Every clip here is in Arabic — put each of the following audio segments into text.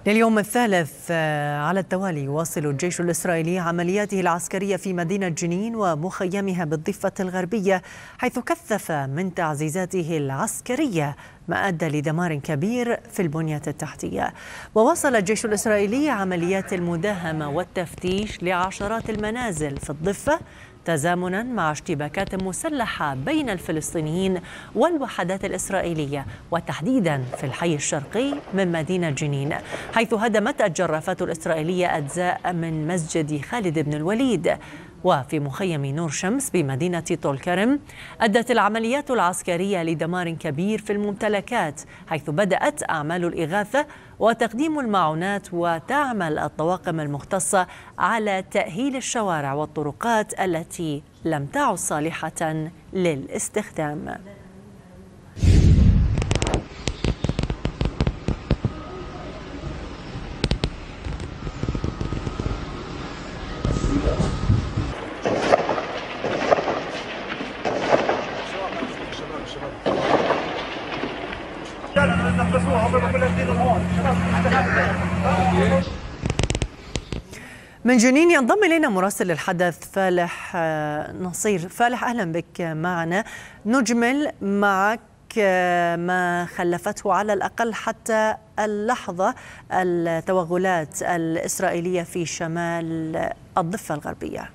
لليوم الثالث على التوالي يواصل الجيش الإسرائيلي عملياته العسكرية في مدينة جنين ومخيمها بالضفة الغربية، حيث كثف من تعزيزاته العسكرية ما أدى لدمار كبير في البنية التحتية. وواصل الجيش الإسرائيلي عمليات المداهمة والتفتيش لعشرات المنازل في الضفة، تزامنا مع اشتباكات مسلحة بين الفلسطينيين والوحدات الإسرائيلية، وتحديدا في الحي الشرقي من مدينة جنين، حيث هدمت الجرافات الإسرائيلية أجزاء من مسجد خالد بن الوليد. وفي مخيم نور شمس بمدينة طول كرم أدت العمليات العسكرية لدمار كبير في الممتلكات، حيث بدأت أعمال الإغاثة وتقديم المعونات، وتعمل الطواقم المختصة على تأهيل الشوارع والطرقات التي لم تعد صالحة للاستخدام. من جنين ينضم إلينا مراسل الحدث فالح نصير. فالح، أهلا بك معنا. نجمل معك ما خلفته على الأقل حتى اللحظة التوغلات الإسرائيلية في شمال الضفة الغربية.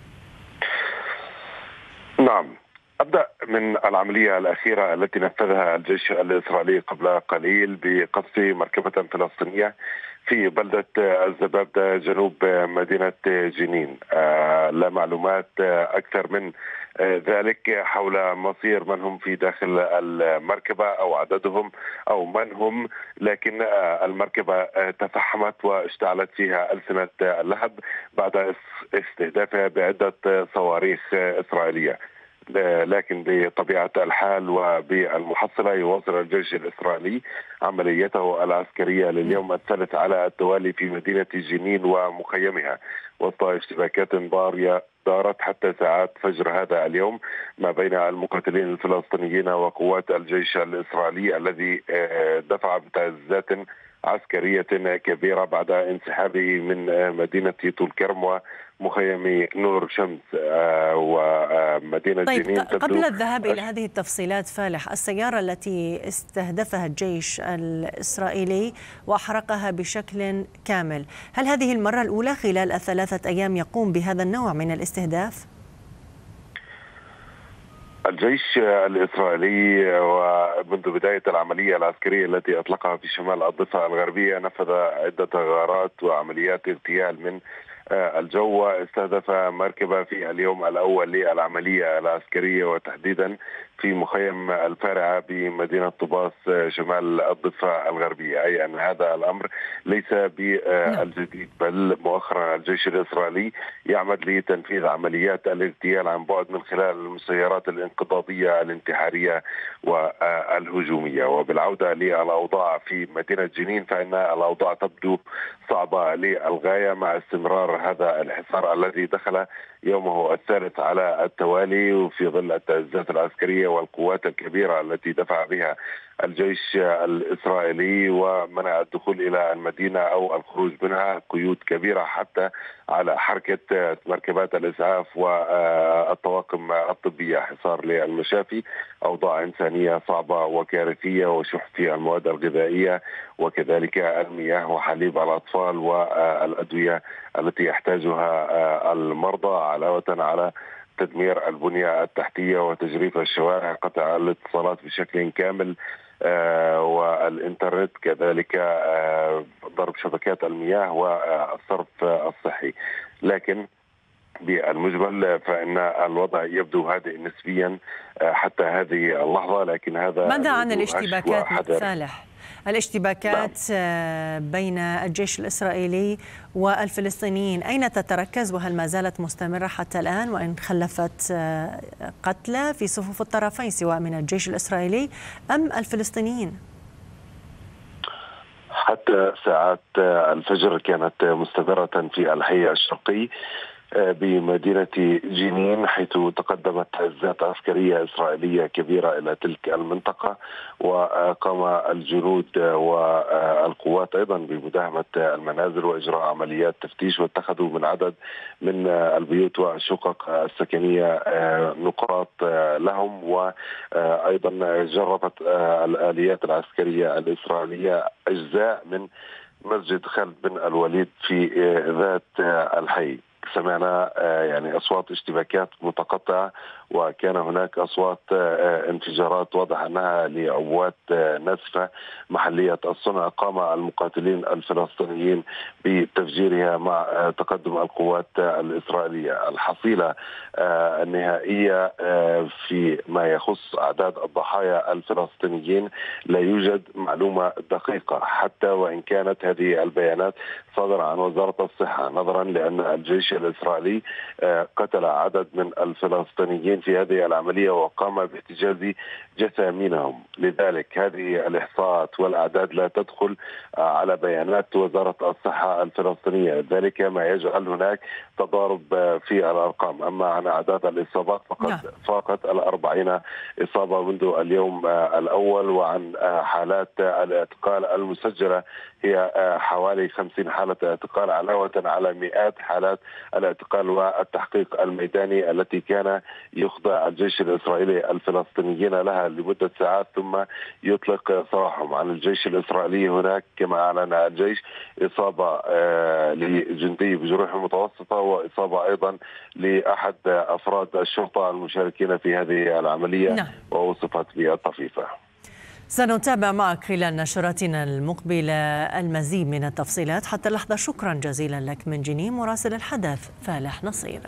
نعم، أبدأ من العملية الأخيرة التي نفذها الجيش الإسرائيلي قبل قليل بقصف مركبة فلسطينية في بلدة الزبابدة جنوب مدينة جنين. لا معلومات أكثر من ذلك حول مصير من هم في داخل المركبة أو عددهم أو من هم، لكن المركبة تفحمت واشتعلت فيها ألسنة اللهب بعد استهدافها بعدة صواريخ إسرائيلية. لكن بطبيعة الحال وبالمحصلة يواصل الجيش الإسرائيلي عمليته العسكرية لليوم الثالث على التوالي في مدينة جنين ومخيمها، وسط اشتباكات ضارية دارت حتى ساعات فجر هذا اليوم ما بين المقاتلين الفلسطينيين وقوات الجيش الإسرائيلي الذي دفع بتعزيزات عسكرية كبيرة بعد انسحابه من مدينة طول كرم ومخيم نور شمس ومدينة جنين. قبل الذهاب إلى هذه التفصيلات فالح، السيارة التي استهدفها الجيش الإسرائيلي وأحرقها بشكل كامل، هل هذه المرة الأولى خلال الثلاثة أيام يقوم بهذا النوع من الاستهداف؟ الجيش الإسرائيلي ومنذ بداية العملية العسكرية التي أطلقها في شمال الضفة الغربية نفذ عدة غارات وعمليات اغتيال من الجو، واستهدف مركبة في اليوم الأول للعملية العسكرية، وتحديدا في مخيم الفارعة بمدينة طوباس شمال الضفة الغربية. أي أن هذا الأمر ليس بالجديد، بل مؤخرا الجيش الإسرائيلي يعمد لتنفيذ عمليات الاغتيال عن بعد من خلال المسيرات الانقضاضية الانتحارية والهجومية. وبالعودة للأوضاع في مدينة جنين فإن الأوضاع تبدو صعبة للغاية مع استمرار هذا الحصار الذي دخل يومه الثالث على التوالي، وفي ظل التعزيزات العسكرية والقوات الكبيرة التي دفع بها الجيش الإسرائيلي ومنع الدخول إلى المدينة أو الخروج منها، قيود كبيرة حتى على حركة مركبات الإسعاف والطواقم الطبية، حصار للمشافي، أوضاع إنسانية صعبة وكارثية، وشح في المواد الغذائية وكذلك المياه وحليب الأطفال والأدوية التي يحتاجها المرضى، علاوة على تدمير البنية التحتية وتجريف الشوارع، قطع الاتصالات بشكل كامل والإنترنت، كذلك ضرب شبكات المياه والصرف الصحي. لكن بالمجمل فإن الوضع يبدو هادئ نسبيا حتى هذه اللحظة. لكن هذا ماذا عن الاشتباكات فالح؟ الاشتباكات بين الجيش الإسرائيلي والفلسطينيين أين تتركز، وهل ما زالت مستمرة حتى الآن، وإن خلفت قتلى في صفوف الطرفين سواء من الجيش الإسرائيلي أم الفلسطينيين؟ حتى ساعات الفجر كانت مستمرة في الحي الشرقي بمدينة جنين، حيث تقدمت هزات عسكرية إسرائيلية كبيرة إلى تلك المنطقة، وقام الجنود والقوات أيضا بمداهمة المنازل وإجراء عمليات تفتيش، واتخذوا من عدد من البيوت والشقق السكنية نقاط لهم، وأيضا جربت الآليات العسكرية الإسرائيلية أجزاء من مسجد خالد بن الوليد في ذات الحي. سمعنا يعني أصوات اشتباكات متقطعة، وكان هناك أصوات انفجارات واضح أنها لعبوات ناسفة محلية الصنع. قام المقاتلين الفلسطينيين بتفجيرها مع تقدم القوات الإسرائيلية. الحصيلة النهائية في ما يخص أعداد الضحايا الفلسطينيين لا يوجد معلومة دقيقة، حتى وإن كانت هذه البيانات صادرة عن وزارة الصحة، نظرا لأن الجيش الإسرائيلي قتل عدد من الفلسطينيين في هذه العملية وقام باحتجاز جثامينهم. لذلك هذه الإحصاءات والأعداد لا تدخل على بيانات وزارة الصحة الفلسطينية، ذلك ما يجعل هناك تضارب في الأرقام. أما عن أعداد الإصابات فقد فاقت 40 إصابة منذ اليوم الأول، وعن حالات الاعتقال المسجلة هي حوالي 50 حالة اعتقال، علاوة على مئات حالات الاعتقال والتحقيق الميداني التي كان يخضع الجيش الإسرائيلي الفلسطينيين لها لمدة ساعات ثم يطلق سراحهم. عن الجيش الإسرائيلي هناك كما أعلن الجيش إصابة لجندي بجروح متوسطة، وإصابة أيضا لأحد أفراد الشرطة المشاركين في هذه العملية ووصفت بالطفيفة. سنتابع معك خلال نشراتنا المقبلة المزيد من التفصيلات. حتى اللحظة شكرا جزيلا لك من جنين مراسل الحدث فالح نصير.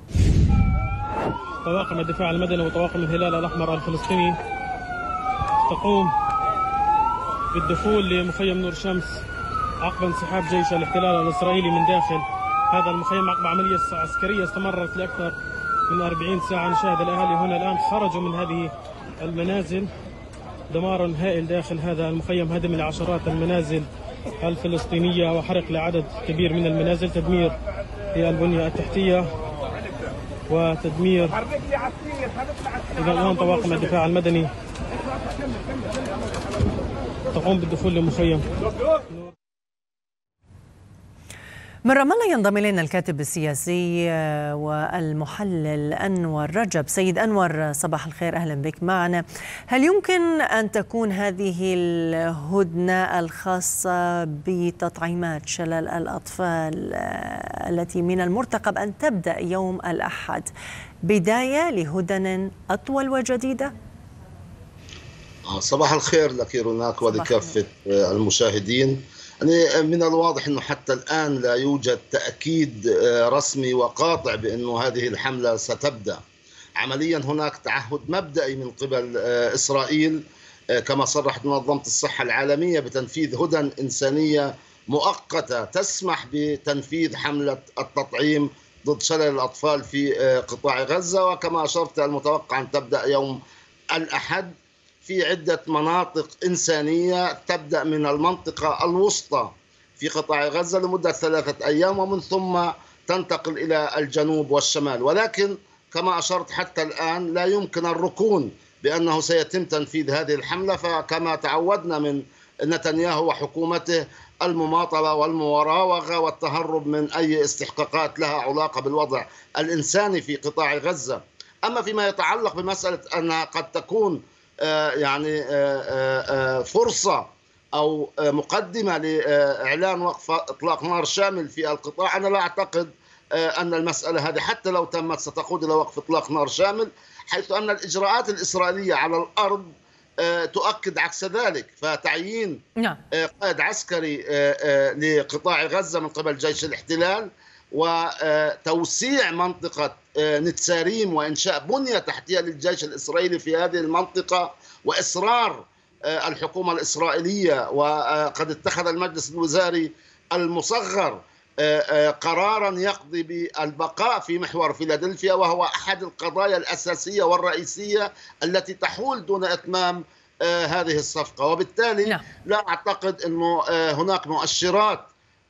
طواقم الدفاع المدني وطواقم الهلال الأحمر الفلسطيني تقوم بالدخول لمخيم نور شمس عقب انسحاب جيش الاحتلال الإسرائيلي من داخل هذا المخيم عقب عملية عسكرية استمرت لأكثر من 40 ساعة. نشاهد الأهالي هنا الآن خرجوا من هذه المنازل. دمار هائل داخل هذا المخيم، هدم لعشرات المنازل الفلسطينية وحرق لعدد كبير من المنازل، تدمير للبنية التحتية وتدمير. إذا الآن طواقم الدفاع المدني تقوم بالدخول لمخيم. من رام الله ينضم إلينا الكاتب السياسي والمحلل أنور رجب. سيد أنور صباح الخير، أهلا بك معنا. هل يمكن أن تكون هذه الهدنة الخاصة بتطعيمات شلل الأطفال التي من المرتقب أن تبدأ يوم الأحد بداية لهدن أطول وجديدة؟ صباح الخير لك روناك ولكافة المشاهدين. يعني من الواضح أنه حتى الآن لا يوجد تأكيد رسمي وقاطع بأنه هذه الحملة ستبدأ. عمليا هناك تعهد مبدئي من قبل إسرائيل كما صرحت منظمة الصحة العالمية بتنفيذ هدن إنسانية مؤقتة تسمح بتنفيذ حملة التطعيم ضد شلل الأطفال في قطاع غزة، وكما أشرت المتوقع أن تبدأ يوم الأحد في عدة مناطق إنسانية، تبدأ من المنطقة الوسطى في قطاع غزة لمدة 3 أيام ومن ثم تنتقل إلى الجنوب والشمال. ولكن كما أشرت حتى الآن لا يمكن الركون بأنه سيتم تنفيذ هذه الحملة، فكما تعودنا من نتنياهو وحكومته المماطلة والمراوغة والتهرب من أي استحقاقات لها علاقة بالوضع الإنساني في قطاع غزة. أما فيما يتعلق بمسألة أنها قد تكون يعني فرصة أو مقدمة لإعلان وقف إطلاق نار شامل في القطاع، أنا لا أعتقد أن المسألة هذه حتى لو تمت ستقود إلى وقف إطلاق نار شامل، حيث أن الإجراءات الإسرائيلية على الأرض تؤكد عكس ذلك. فتعيين قائد عسكري لقطاع غزة من قبل جيش الاحتلال وتوسيع منطقة نتساريم وإنشاء بنية تحتية للجيش الإسرائيلي في هذه المنطقة، وإصرار الحكومة الإسرائيلية، وقد اتخذ المجلس الوزاري المصغر قرارا يقضي بالبقاء في محور فيلادلفيا، وهو أحد القضايا الأساسية والرئيسية التي تحول دون إتمام هذه الصفقة. وبالتالي لا أعتقد أنه هناك مؤشرات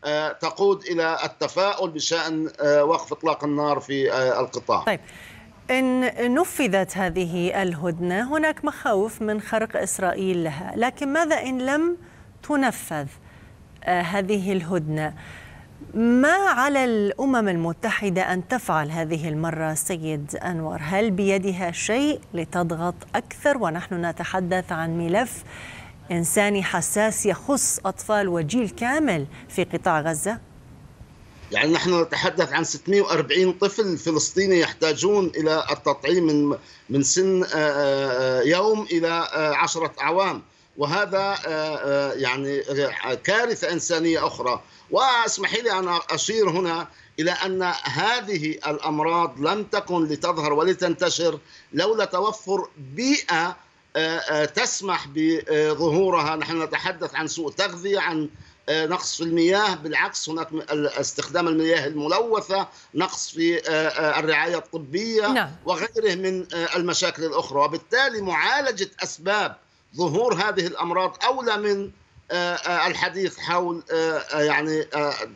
تقود إلى التفاؤل بشأن وقف إطلاق النار في القطاع. طيب، إن نفذت هذه الهدنة هناك مخاوف من خرق إسرائيل لها، لكن ماذا إن لم تنفذ هذه الهدنة؟ ما على الأمم المتحدة أن تفعل هذه المرة سيد أنور؟ هل بيدها شيء لتضغط أكثر، ونحن نتحدث عن ملف إنساني حساس يخص أطفال وجيل كامل في قطاع غزة؟ يعني نحن نتحدث عن 640 طفل فلسطيني يحتاجون إلى التطعيم من سن يوم إلى 10 أعوام، وهذا يعني كارثة إنسانية أخرى. واسمحي لي أن أشير هنا إلى أن هذه الأمراض لم تكن لتظهر ولتنتشر لولا توفر بيئة تسمح بظهورها. نحن نتحدث عن سوء تغذية، عن نقص في المياه، بالعكس هناك استخدام المياه الملوثة، نقص في الرعاية الطبية وغيره من المشاكل الأخرى. وبالتالي معالجة أسباب ظهور هذه الأمراض أولى من الحديث حول يعني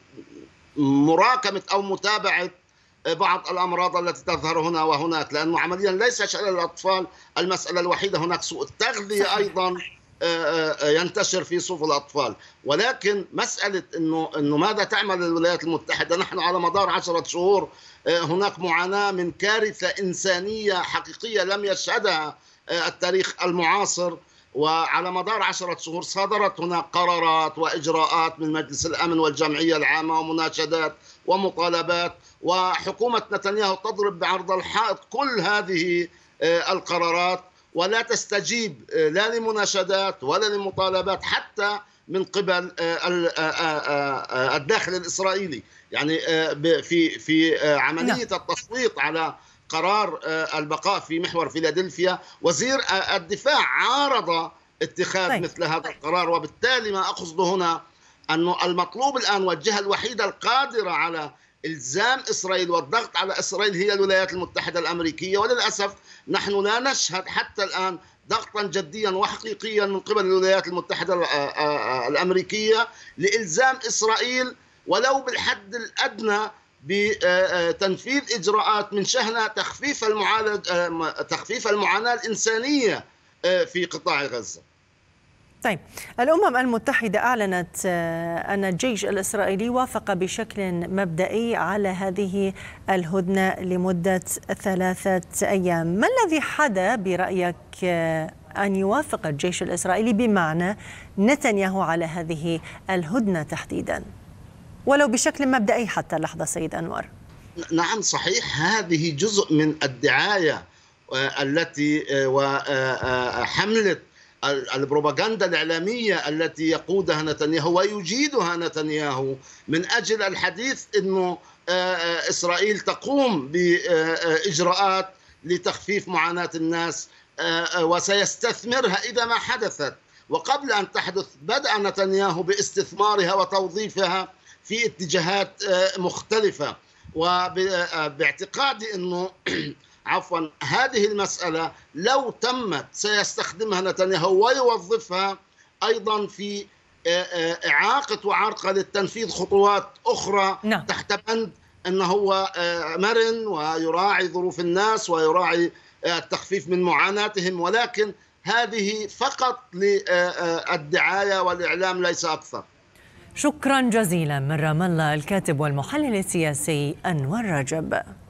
مراكمة أو متابعة بعض الأمراض التي تظهر هنا وهناك، لأنه عمليا ليس شأن الأطفال المسألة الوحيدة، هناك سوء التغذية أيضا ينتشر في صفوف الأطفال. ولكن مسألة إنه ماذا تعمل الولايات المتحدة؟ نحن على مدار 10 شهور هناك معاناة من كارثة إنسانية حقيقية لم يشهدها التاريخ المعاصر، وعلى مدار 10 شهور صدرت هناك قرارات وإجراءات من مجلس الأمن والجمعية العامة ومناشدات ومطالبات، وحكومة نتنياهو تضرب بعرض الحائط كل هذه القرارات ولا تستجيب لا لمناشدات ولا لمطالبات حتى من قبل الداخل الإسرائيلي. يعني في عملية التصويت على قرار البقاء في محور فيلادلفيا، وزير الدفاع عارض اتخاذ مثل هذا القرار. وبالتالي ما أقصده هنا أنه المطلوب الآن والجهة الوحيدة القادرة على إلزام إسرائيل والضغط على إسرائيل هي الولايات المتحدة الأمريكية. وللأسف نحن لا نشهد حتى الآن ضغطا جديا وحقيقيا من قبل الولايات المتحدة الأمريكية لإلزام إسرائيل ولو بالحد الأدنى بتنفيذ إجراءات من شأنها تخفيف المعاناة الإنسانية في قطاع غزة. طيب، الأمم المتحدة أعلنت أن الجيش الإسرائيلي وافق بشكل مبدئي على هذه الهدنة لمدة 3 أيام. ما الذي حدا برأيك أن يوافق الجيش الإسرائيلي بمعنى نتنياهو على هذه الهدنة تحديدا، ولو بشكل مبدئي حتى اللحظة سيد أنور؟ نعم صحيح، هذه جزء من الدعاية التي وحملة البروباغندا الإعلامية التي يقودها نتنياهو ويجيدها نتنياهو من أجل الحديث أنه إسرائيل تقوم بإجراءات لتخفيف معاناة الناس وسيستثمرها إذا ما حدثت. وقبل أن تحدث بدأ نتنياهو باستثمارها وتوظيفها في اتجاهات مختلفة، وباعتقادي أنه عفوا هذه المسألة لو تمت سيستخدمها نتنياهو ويوظفها أيضا في إعاقة وعرقلة تنفيذ خطوات أخرى تحت بند أنه هو مرن ويراعي ظروف الناس ويراعي التخفيف من معاناتهم، ولكن هذه فقط للدعاية والإعلام ليس أكثر. شكرا جزيلا من رام الله الكاتب والمحلل السياسي أنور رجب.